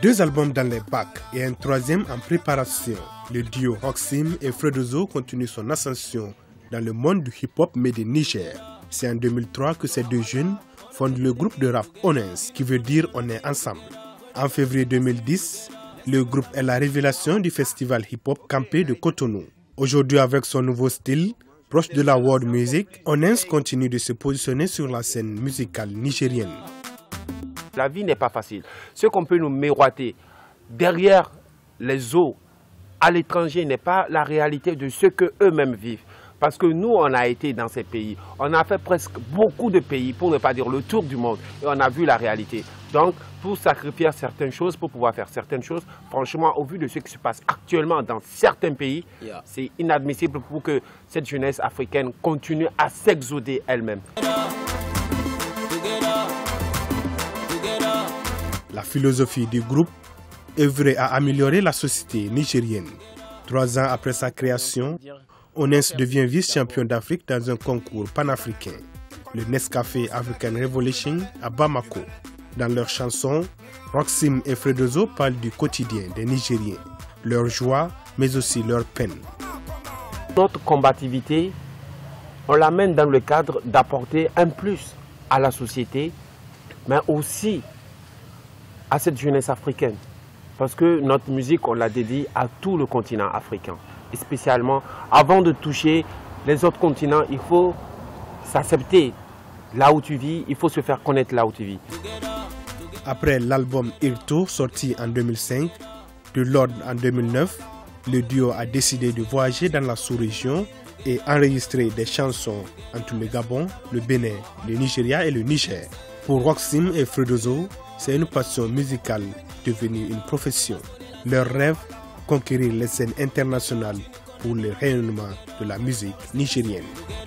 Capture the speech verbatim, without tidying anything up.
Deux albums dans les bacs et un troisième en préparation. Le duo Roxym et Fredozo continue son ascension dans le monde du hip-hop made in Niger. C'est en deux mille trois que ces deux jeunes fondent le groupe de rap Onens, qui veut dire on est ensemble. En février deux mille dix, le groupe est la révélation du festival hip-hop campé de Cotonou. Aujourd'hui, avec son nouveau style, proche de la world music, Onens continue de se positionner sur la scène musicale nigérienne. La vie n'est pas facile. Ce qu'on peut nous miroiter derrière les eaux à l'étranger n'est pas la réalité de ce qu'eux-mêmes vivent. Parce que nous, on a été dans ces pays. On a fait presque beaucoup de pays, pour ne pas dire le tour du monde. Et on a vu la réalité. Donc, pour sacrifier certaines choses, pour pouvoir faire certaines choses, franchement, au vu de ce qui se passe actuellement dans certains pays, yeah. C'est inadmissible pour que cette jeunesse africaine continue à s'exoder elle-même. La philosophie du groupe œuvrait à améliorer la société nigérienne. Trois ans après sa création, Onens devient vice-champion d'Afrique dans un concours panafricain, le Nescafé African Revolution à Bamako. Dans leurs chansons, Roxym et Fredozo parlent du quotidien des Nigériens, leur joie, mais aussi leur peine. Notre combativité, on l'amène dans le cadre d'apporter un plus à la société, mais aussi à cette jeunesse africaine. Parce que notre musique, on la dédie à tout le continent africain. Et spécialement, avant de toucher les autres continents, il faut s'accepter là où tu vis, il faut se faire connaître là où tu vis. Après l'album Irto, sorti en deux mille cinq, de l'ordre en deux mille neuf, le duo a décidé de voyager dans la sous-région et enregistrer des chansons entre le Gabon, le Bénin, le Nigeria et le Niger. Pour Roxym et Fredozo, c'est une passion musicale devenue une profession. Leur rêve, conquérir les scènes internationales pour le rayonnement de la musique nigérienne.